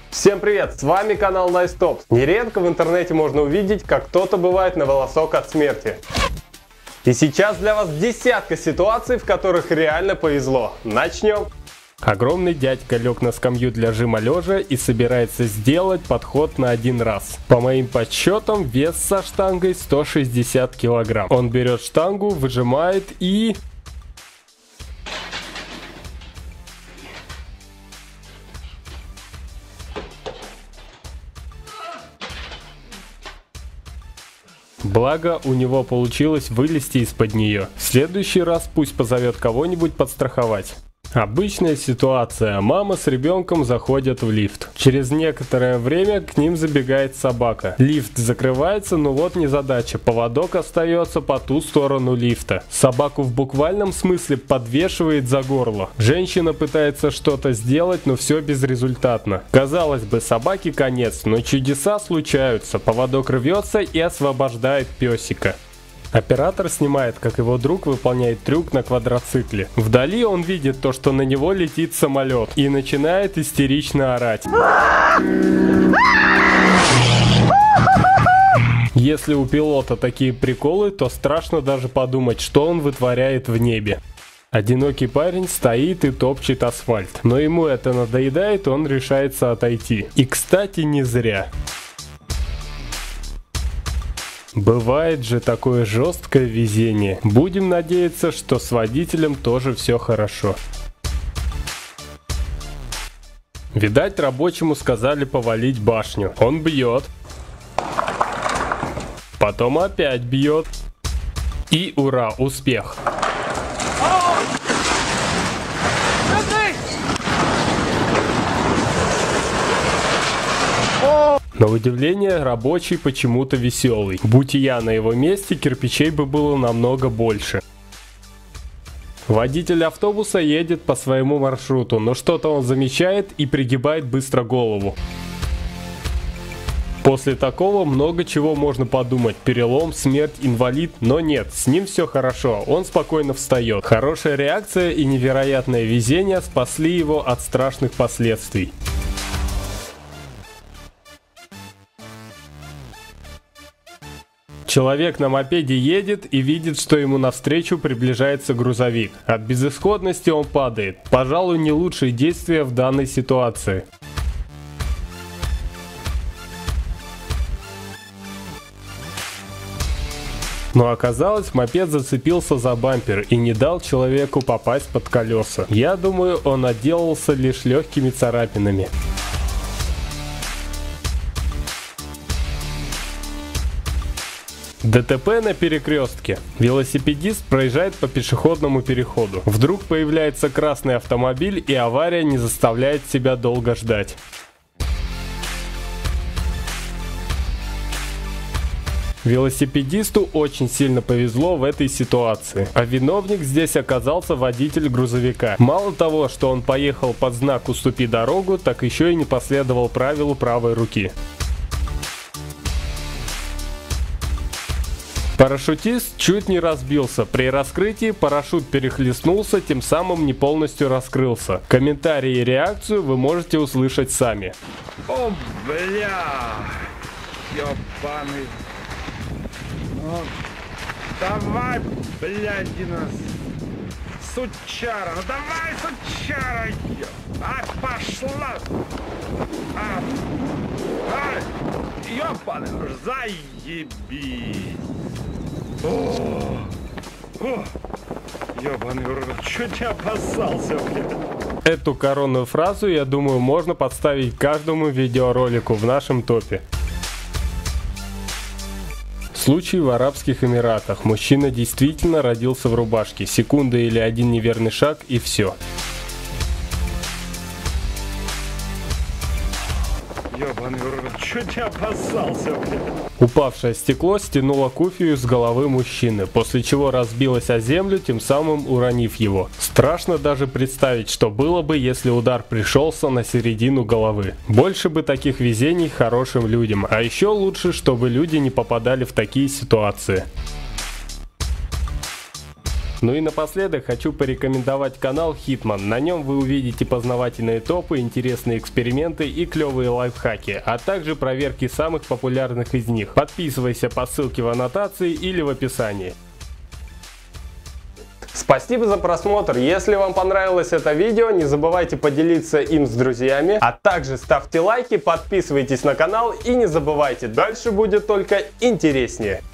Всем привет, с вами канал Nice Tops. Нередко в интернете можно увидеть, как кто-то бывает на волосок от смерти. И сейчас для вас десятка ситуаций, в которых реально повезло. Начнем. Огромный дядька лег на скамью для жима лежа и собирается сделать подход на один раз. По моим подсчетам, вес со штангой 160 килограмм. Он берет штангу, выжимает и... Благо, у него получилось вылезти из-под нее. В следующий раз пусть позовет кого-нибудь подстраховать. Обычная ситуация. Мама с ребенком заходят в лифт. Через некоторое время к ним забегает собака. Лифт закрывается, но вот незадача. Поводок остается по ту сторону лифта. Собаку в буквальном смысле подвешивает за горло. Женщина пытается что-то сделать, но все безрезультатно. Казалось бы, собаке конец, но чудеса случаются. Поводок рвется и освобождает песика. Оператор снимает, как его друг выполняет трюк на квадроцикле. Вдали он видит то, что на него летит самолет, и начинает истерично орать. Если у пилота такие приколы, то страшно даже подумать, что он вытворяет в небе. Одинокий парень стоит и топчет асфальт, но ему это надоедает, он решается отойти. И, кстати, не зря. Бывает же такое жесткое везение. Будем надеяться, что с водителем тоже все хорошо. Видать, рабочему сказали повалить башню. Он бьет. Потом опять бьет. И ура, успех. На удивление, рабочий почему-то веселый. Будь я на его месте, кирпичей бы было намного больше. Водитель автобуса едет по своему маршруту, но что-то он замечает и пригибает быстро голову. После такого много чего можно подумать: перелом, смерть, инвалид, но нет, с ним все хорошо, он спокойно встает. Хорошая реакция и невероятное везение спасли его от страшных последствий. Человек на мопеде едет и видит, что ему навстречу приближается грузовик. От безысходности он падает. Пожалуй, не лучшие действия в данной ситуации. Но оказалось, мопед зацепился за бампер и не дал человеку попасть под колеса. Я думаю, он отделался лишь легкими царапинами. ДТП на перекрестке. Велосипедист проезжает по пешеходному переходу. Вдруг появляется красный автомобиль, и авария не заставляет себя долго ждать. Велосипедисту очень сильно повезло в этой ситуации, а виновник здесь оказался водитель грузовика. Мало того, что он поехал под знак «Уступи дорогу», так еще и не последовал правилу правой руки. Парашютист чуть не разбился. При раскрытии парашют перехлестнулся, тем самым не полностью раскрылся. Комментарии и реакцию вы можете услышать сами. О, бля! Ёбаный. Ну, давай, блядина, сучара. Ну давай, сучара. Пошла. Ёбаный, заебись. Ёбаный урод, чуть не опасался, блядь. Эту коронную фразу, я думаю, можно подставить каждому видеоролику в нашем топе. Случай в Арабских Эмиратах. Мужчина действительно родился в рубашке. Секунда или один неверный шаг и все. Ёбаный урод, чуть не опасался, блядь. Упавшее стекло стянуло куфию с головы мужчины, после чего разбилось о землю, тем самым уронив его. Страшно даже представить, что было бы, если удар пришелся на середину головы. Больше бы таких везений хорошим людям, а еще лучше, чтобы люди не попадали в такие ситуации. Ну и напоследок хочу порекомендовать канал Hitman. На нем вы увидите познавательные топы, интересные эксперименты и клевые лайфхаки, а также проверки самых популярных из них. Подписывайся по ссылке в аннотации или в описании. Спасибо за просмотр. Если вам понравилось это видео, не забывайте поделиться им с друзьями, а также ставьте лайки, подписывайтесь на канал и не забывайте, дальше будет только интереснее.